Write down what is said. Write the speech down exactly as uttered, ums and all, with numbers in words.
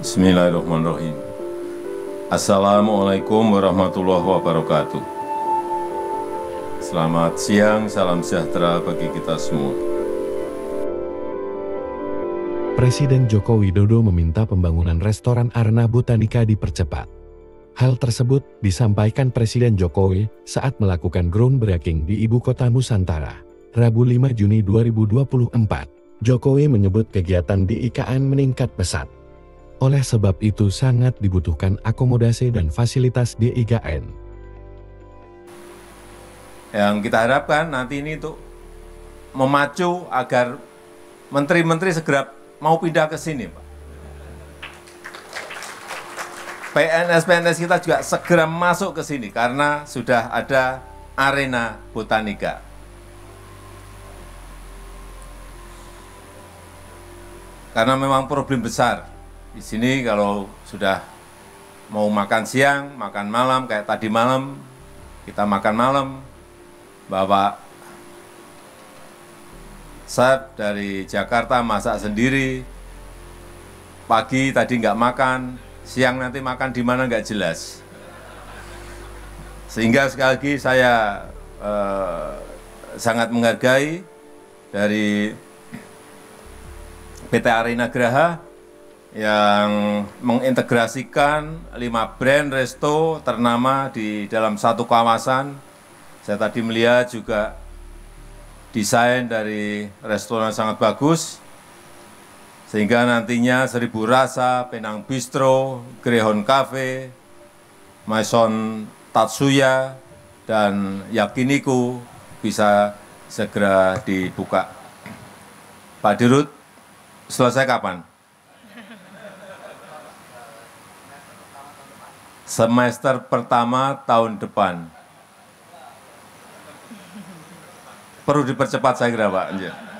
Bismillahirrahmanirrahim. Assalamualaikum warahmatullahi wabarakatuh. Selamat siang, salam sejahtera bagi kita semua. Presiden Joko Widodo meminta pembangunan restoran Arna Botanica dipercepat. Hal tersebut disampaikan Presiden Jokowi saat melakukan groundbreaking di Ibu Kota Nusantara, Rabu lima Juni dua ribu dua puluh empat. Jokowi menyebut kegiatan di I K N meningkat pesat. Oleh sebab itu sangat dibutuhkan akomodasi dan fasilitas di I K N. Yang kita harapkan nanti ini untuk memacu agar menteri-menteri segera mau pindah ke sini, Pak. P N S-P N S kita juga segera masuk ke sini karena sudah ada Arena Botanica. Karena memang problem besar. Di sini kalau sudah mau makan siang, makan malam, kayak tadi malam, kita makan malam, bawa chef dari Jakarta masak sendiri, pagi tadi nggak makan, siang nanti makan di mana nggak jelas. Sehingga sekali lagi saya eh, sangat menghargai dari P T Arena Graha yang mengintegrasikan lima brand resto ternama di dalam satu kawasan. Saya tadi melihat juga desain dari restoran sangat bagus, sehingga nantinya Seribu Rasa, Penang Bistro, Greyhound Cafe, Maison Tatsuya, dan Yakiniku bisa segera dibuka. Pak Dirut, selesai kapan? Semester pertama tahun depan. Perlu dipercepat saya kira, Pak.